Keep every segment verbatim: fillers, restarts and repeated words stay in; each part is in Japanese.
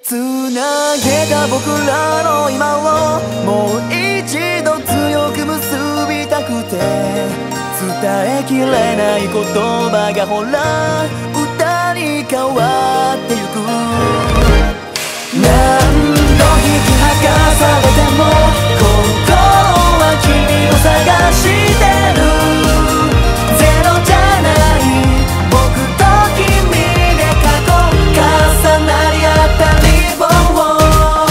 つなげた僕らの今をもう一度強く結びたくて、伝えきれない言葉がほら歌に変わってゆく。何度引き剥がされても心は君を探してる。ゼロじゃない僕と君で過去重なり合ったリボンを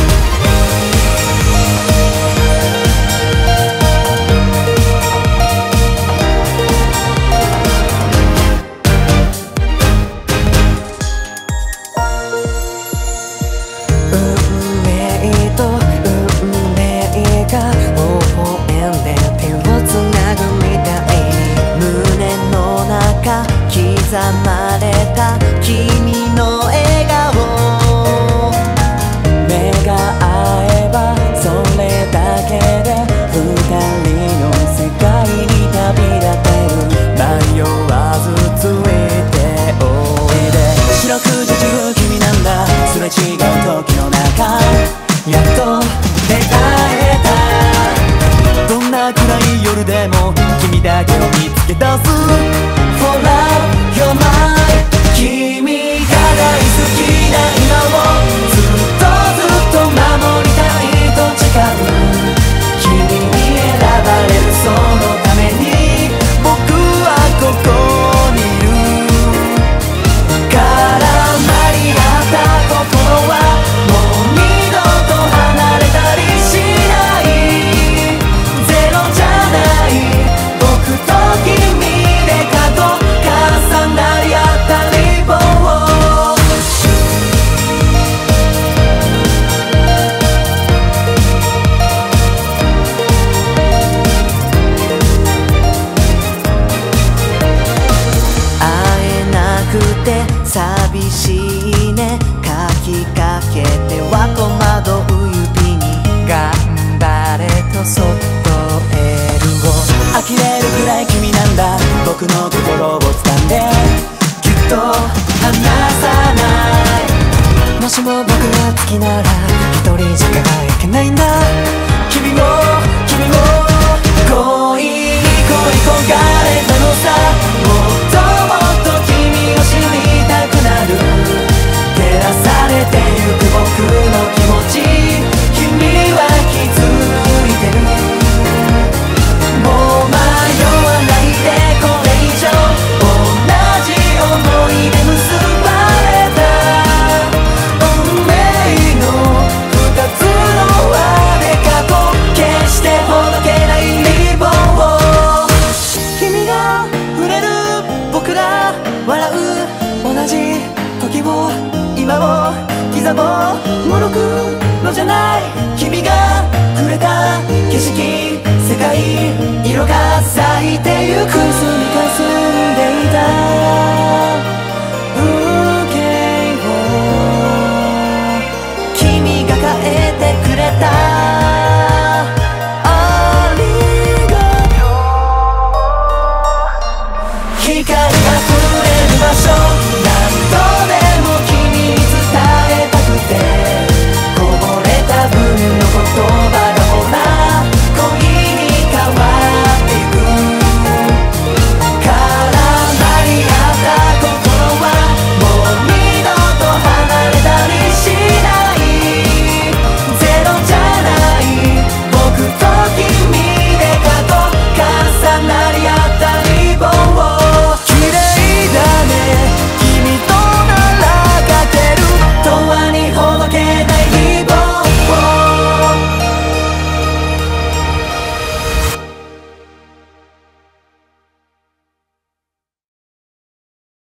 運命と運命が微笑んで手をつなぐみたいに、胸の中刻まれた君の笑顔、目が合えばそれだけで二人の世界に旅立てる。迷わずついておいで。四六時中君なんだ、すれ違う時の中やっと出会えた。どんな暗い夜でも君だけを見つけ出す For love, you're mine。 君が大好きな今をずっとずっと守りたいと誓う。君に選ばれるそのために僕はここにいる。絡まり合った心はもう二度と離れたりしない。ゼロじゃない僕と君で過去重なり合ったリボンを会えなくて寂しいね、書きかけては戸惑う指に頑張れとそっとエールを。呆れるくらい君なんだ、僕の心を掴んでぎゅっと離さない。もしも僕が好きなら一人じゃ輝けないんだ。君も君も恋に恋焦がれたのさ。もっともっと君を知りたくなる。照らされてゆく僕の気持ち君は気づいてる。もう迷わないでこれ以上同じ想いで結ばれた運命の二つの輪で過去決してほどけないリボンを。君が触れる僕ら笑う同じ時を今を刻もう。